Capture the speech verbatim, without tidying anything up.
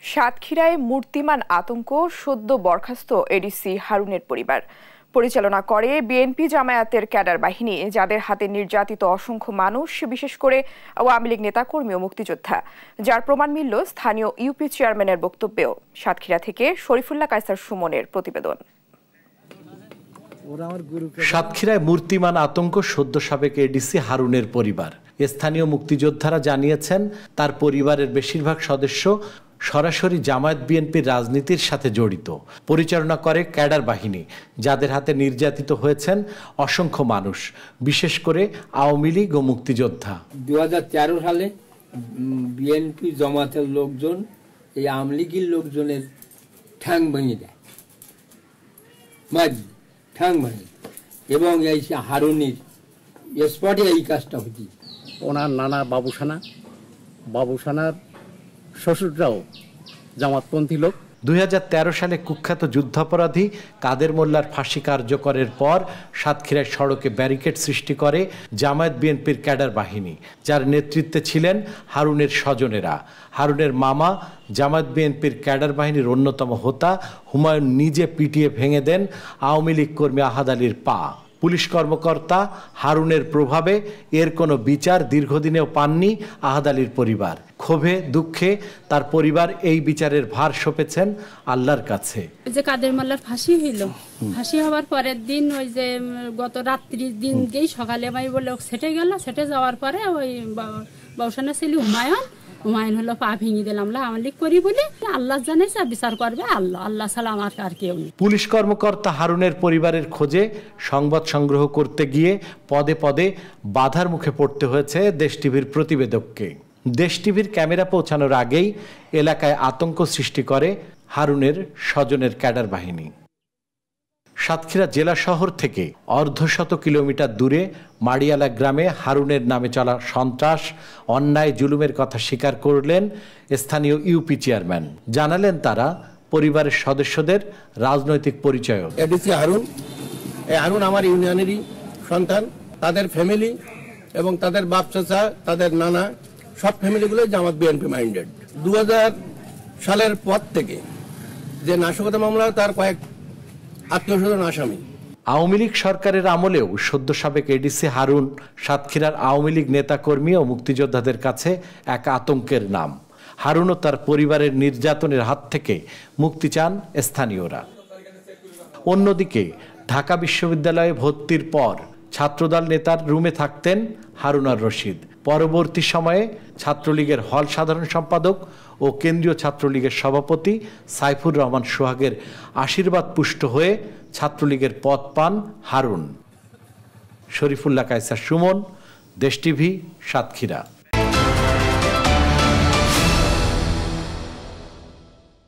সাতক্ষীরায় মূর্তিমান আতঙ্ক সদ্য বরখাস্ত এডিসি হারুনের পরিবার পরিচালনা করে বিএনপি জামায়াতের ক্যাডার বাহিনী, যাদের হাতে নির্যাতিত অসংখ্য মানুষ, বিশেষ করে আওয়ামী লীগ নেতাকর্মী ও মুক্তিযোদ্ধা, যার প্রমাণ মিলল স্থানীয় ইউপি চেয়ারম্যানের বক্তব্যেও। সাতক্ষীরা থেকে শরীফুল্লাহ কায়সার সুমনের প্রতিবেদন। সাতক্ষীরায় মূর্তিমান আতঙ্ক সদ্য সাবেক এডিসি হারুনের পরিবার। স্থানীয় মুক্তিযোদ্ধারা জানিয়েছেন, তার পরিবারের বেশিরভাগ সদস্য সরাসরি জামায়াত বিএনপির রাজনীতির সাথে জড়িত। পরিচালনা করে ক্যাডার বাহিনী, যাদের হাতে নির্যাতিত হয়েছেন অসংখ্য মানুষ, বিশেষ করে আওয়ামী লীগ ও মুক্তিযোদ্ধা। দুই হাজার তেরো সালে বিএনপি জামায়াতের লোকজন এই আওয়ামী লীগের লোকজনের ঠ্যাং ভেঙে দেয়, ঠ্যাং ভেঙে, এবং এই হারুনির স্পটে এই কাজটা হচ্ছে। ওনার নানা বাবুসানা বাবুসানার শ্বশুররাও জামাতপন্থী লোক। দুই হাজার তেরো সালে কুখ্যাত যুদ্ধাপরাধী কাদের মোল্লার ফাঁসি কার্যকরের পর সাতক্ষীরায় সড়কে ব্যারিকেড সৃষ্টি করে জামায়াত বিএনপির ক্যাডার বাহিনী, যার নেতৃত্বে ছিলেন হারুনের স্বজনেরা। হারুনের মামা জামায়াত বিএনপির ক্যাডার বাহিনীর অন্যতম হোতা হুমায়ুন নিজে পিটিয়ে ভেঙে দেন আওয়ামী লীগ কর্মী আহাদ আলীর পা। পুলিশ কর্মকর্তা হারুনের প্রভাবে এর কোনো বিচার দীর্ঘদিনেও পাননি আহাদ আলীর পরিবার। ক্ষোভে দুঃখে তার পরিবার এই বিচারের ভার সঁপেছেন আল্লাহর কাছে। যে কাদের মোল্লার ফাঁসি হইল, ফাঁসি হওয়ার পরের দিন ওই যে গত রাত্রির দিন গিয়ে সকালে আমি বলে সেটে গেল, সেটে যাওয়ার পরে ওই বাউসানা ছিল হুমায়ুন হুমায়ুন হলো পা ভেঙে দিলাম আওয়ামী লীগ করি বলে। আল্লাহ জানাইছে বিচার করবে আল্লাহ, আল্লাহ ছাড়া আমার আর কেউ নেই। পুলিশ কর্মকর্তা হারুনের পরিবারের খোঁজে সংবাদ সংগ্রহ করতে গিয়ে পদে পদে বাধার মুখে পড়তে হয়েছে দেশ টিভির প্রতিবেদককে। দেশ টিভির ক্যামেরা পৌঁছানোর আগেই এলাকায় আতঙ্ক সৃষ্টি করে হারুনের স্বজনের ক্যাডার বাহিনী। সাতক্ষীরা জেলা শহর থেকে অর্ধশত কিলোমিটার দূরে মাড়িয়ালা গ্রামে হারুনের নামে চলা সন্ত্রাস, অন্যায়, জুলুমের কথা স্বীকার করলেন স্থানীয় ইউপি চেয়ারম্যান। জানালেন তারা পরিবারের সদস্যদের রাজনৈতিক পরিচয়। এডিসি হারুন, এই হারুন আমার ইউনিয়নেরই সন্তান, তাদের ফ্যামিলি এবং তাদের বাপ চাচা, তাদের নানা, সব ফ্যামিলিগুলো জামাত বিএনপি মাইন্ডেড। দু হাজার সালের পর থেকে যে নাশকতা মামলা, তার কয়েক আত্মীয় স্বজন আসামি। আওয়ামী লীগ সরকারের আমলেও সদ্য সাবেক এডিসি হারুন সাতক্ষীরার আওয়ামী লীগ নেতাকর্মী ও মুক্তিযোদ্ধাদের কাছে এক আতঙ্কের নাম। হারুন ও তার পরিবারের নির্যাতনের হাত থেকে মুক্তি চান স্থানীয়রা। অন্যদিকে ঢাকা বিশ্ববিদ্যালয়ে ভর্তির পর ছাত্রদল নেতার রুমে থাকতেন হারুন আর রশিদ। পরবর্তী সময়ে ছাত্রলীগের হল সাধারণ সম্পাদক ও কেন্দ্রীয় ছাত্রলীগের সভাপতি সাইফুর রহমান সোহাগের আশীর্বাদ পুষ্ট হয়ে ছাত্রলীগের পদ পান হারুন। শরীফুল্লাহ কায়সার সুমন, দেশ টিভি, সাতক্ষীরা।